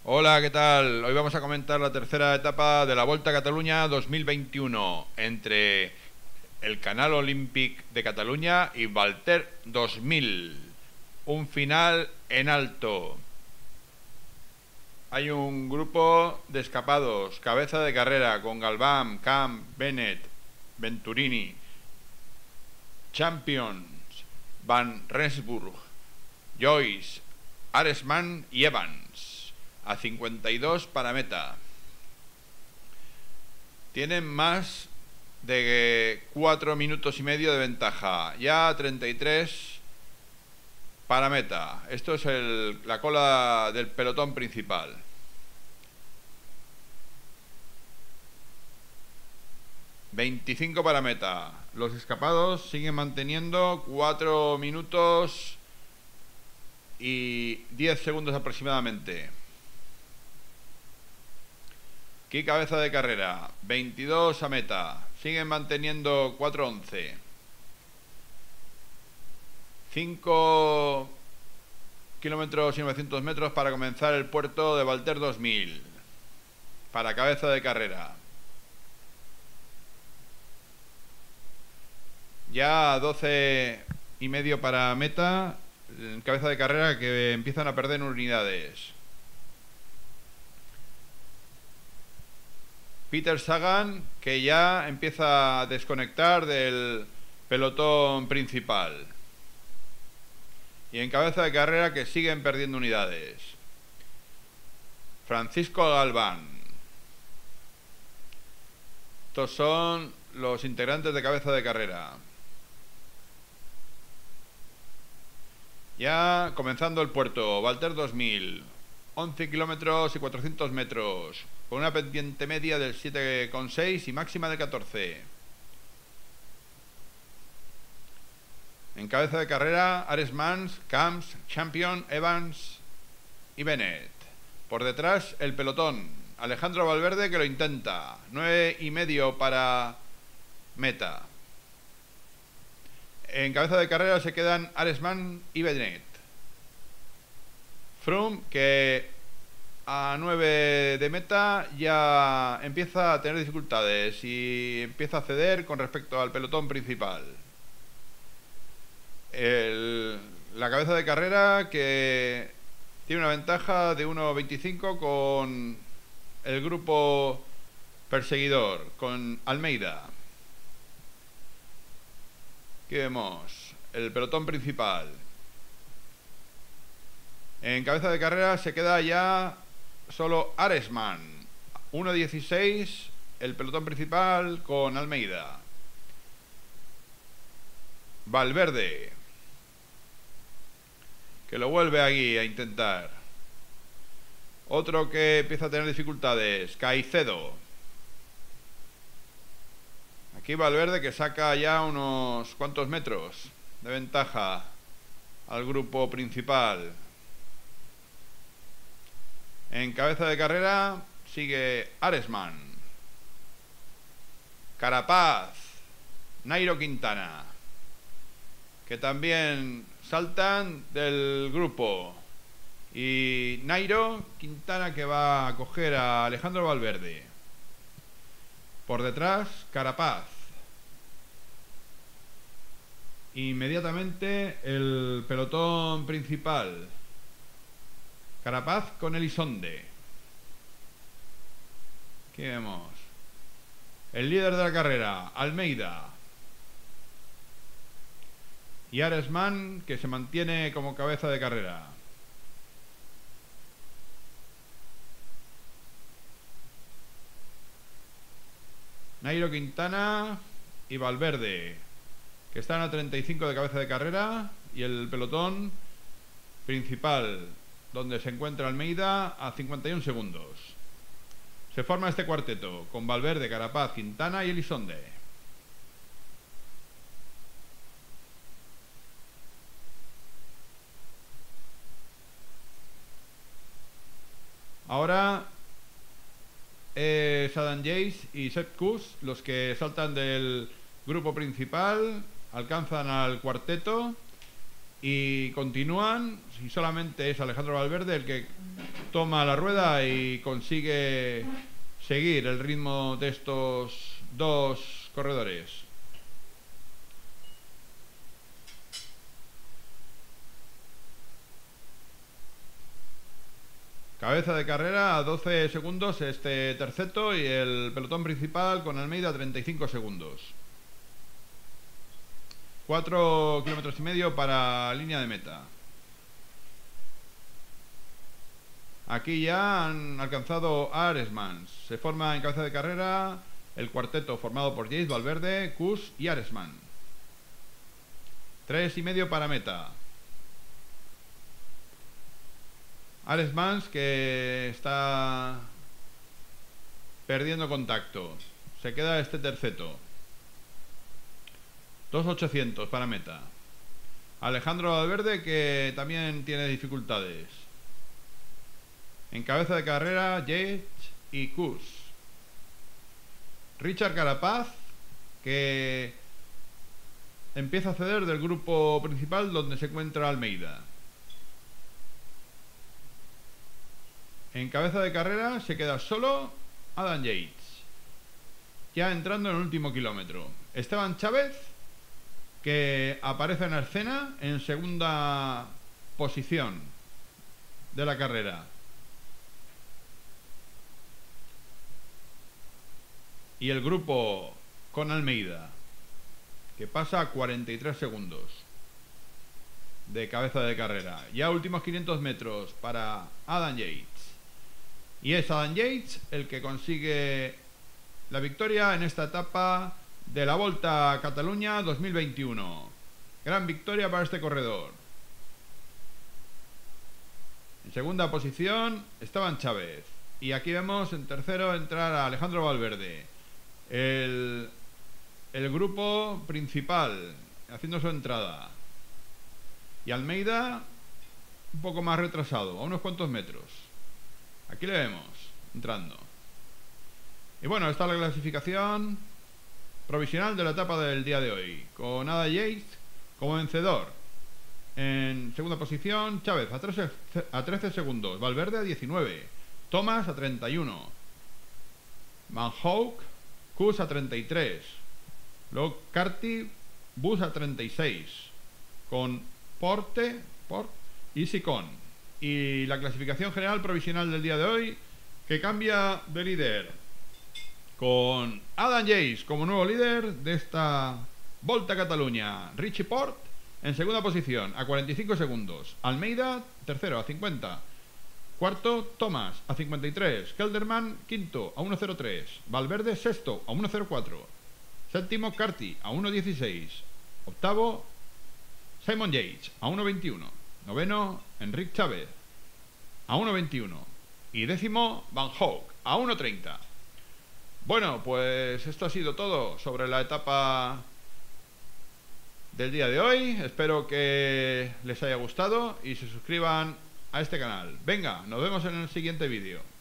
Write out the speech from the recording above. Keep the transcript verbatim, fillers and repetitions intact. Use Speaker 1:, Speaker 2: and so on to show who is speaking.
Speaker 1: Hola, ¿qué tal? Hoy vamos a comentar la tercera etapa de la Volta a Cataluña dos mil veintiuno entre el Canal Olímpic de Cataluña y Valter dos mil. Un final en alto. Hay un grupo de escapados, cabeza de carrera con Galván, Camp, Bennett, Venturini, Champions, Van Rensburg, Joyce, Aresman y Evans, a cincuenta y dos para meta. Tienen más de cuatro minutos y medio de ventaja, ya a treinta y tres para meta. Esto es el, la cola del pelotón principal. veinticinco para meta. Los escapados siguen manteniendo cuatro minutos y diez segundos aproximadamente. Aquí cabeza de carrera, veintidós a meta. Siguen manteniendo cuatro once. cinco kilómetros y novecientos metros para comenzar el puerto de Valter dos mil. Para cabeza de carrera. Ya doce y medio para meta. Cabeza de carrera que empiezan a perder unidades. Peter Sagan, que ya empieza a desconectar del pelotón principal. Y en cabeza de carrera que siguen perdiendo unidades. Francisco Galván. Estos son los integrantes de cabeza de carrera. Ya comenzando el puerto, Valter dos mil. once kilómetros y cuatrocientos metros, con una pendiente media del siete coma seis y máxima de catorce. En cabeza de carrera, Aresmans, Camps, Champion, Evans y Bennett. Por detrás, el pelotón. Alejandro Valverde, que lo intenta. nueve y medio para meta. En cabeza de carrera se quedan Aresman y Bennett. Froome, que a nueve de meta ya empieza a tener dificultades y empieza a ceder con respecto al pelotón principal. El, la cabeza de carrera que tiene una ventaja de uno veinticinco con el grupo perseguidor, con Almeida. Aquí vemos el pelotón principal. En cabeza de carrera se queda ya solo Aresman. uno dieciséis el pelotón principal con Almeida. Valverde, que lo vuelve aquí a intentar. Otro que empieza a tener dificultades, Caicedo. Aquí Valverde, que saca ya unos cuantos metros de ventaja al grupo principal. En cabeza de carrera sigue Aresman, Carapaz, Nairo Quintana, que también saltan del grupo. Y Nairo Quintana, que va a coger a Alejandro Valverde. Por detrás, Carapaz. Inmediatamente el pelotón principal. Carapaz con Elizonde. Aquí vemos el líder de la carrera, Almeida. Y Aresman, que se mantiene como cabeza de carrera. Nairo Quintana y Valverde, que están a treinta y cinco de cabeza de carrera. Y el pelotón principal, donde se encuentra Almeida, a cincuenta y un segundos. Se forma este cuarteto con Valverde, Carapaz, Quintana y Elizonde. Ahora es Adam Yates y Sepp Kuss los que saltan del grupo principal, alcanzan al cuarteto y continúan, y solamente es Alejandro Valverde el que toma la rueda y consigue seguir el ritmo de estos dos corredores. Cabeza de carrera a doce segundos este terceto y el pelotón principal con Almeida a treinta y cinco segundos. cuatro kilómetros y medio para línea de meta. Aquí ya han alcanzado a Aresman. Se forma en cabeza de carrera el cuarteto formado por Yates, Valverde, Kuss y Aresman. Tres y medio para meta. Aresman, que está perdiendo contacto. Se queda este terceto. dos ochocientos para meta. Alejandro Valverde, que también tiene dificultades. En cabeza de carrera, Yates y Kuss. Richard Carapaz, que empieza a ceder del grupo principal donde se encuentra Almeida. En cabeza de carrera se queda solo Adam Yates, ya entrando en el último kilómetro. Esteban Chávez, que aparece en la escena en segunda posición de la carrera. Y el grupo con Almeida, que pasa a cuarenta y tres segundos de cabeza de carrera. Ya últimos quinientos metros para Adam Yates. Y es Adam Yates el que consigue la victoria en esta etapa de la Volta a Cataluña dos mil veintiuno. Gran victoria para este corredor. En segunda posición Esteban Chávez. Y aquí vemos en tercero entrar a Alejandro Valverde. El, el grupo principal haciendo su entrada. Y Almeida un poco más retrasado, a unos cuantos metros. Aquí le vemos entrando. Y bueno, esta es la clasificación provisional de la etapa del día de hoy, con Adam Yates como vencedor. En segunda posición Chávez a trece, a trece segundos, Valverde a diecinueve, Thomas a treinta y uno, Van Hoek, Kuss a treinta y tres, luego Carty, Bus a treinta y seis, con Porte, Port y Sicón. Y la clasificación general provisional del día de hoy, que cambia de líder, con Adam Yates como nuevo líder de esta Volta a Cataluña. Richie Porte en segunda posición a cuarenta y cinco segundos. Almeida tercero a cincuenta. Cuarto Thomas a cincuenta y tres. Kelderman quinto a uno cero tres. Valverde sexto a uno cero cuatro. Séptimo Carty a uno dieciséis. Octavo Simon Yates a uno veintiuno. Noveno Enric Chávez a uno veintiuno. Y décimo Van Hoek a uno treinta. Bueno, pues esto ha sido todo sobre la etapa del día de hoy. Espero que les haya gustado y se suscriban a este canal. Venga, nos vemos en el siguiente vídeo.